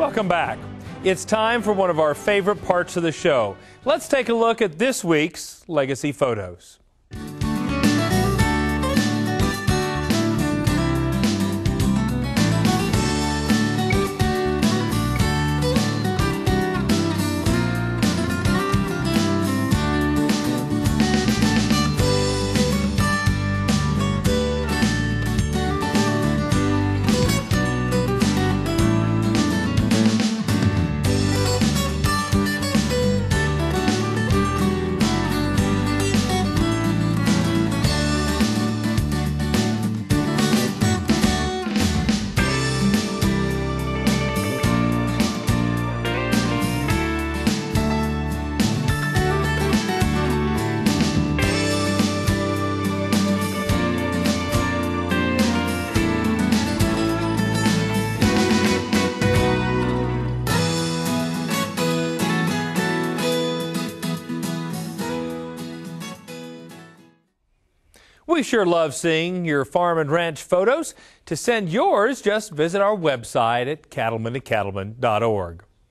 Welcome back. It's time for one of our favorite parts of the show. Let's take a look at this week's Legacy Photos. We sure love seeing your farm and ranch photos. To send yours, just visit our website at cattlemantocattleman.org.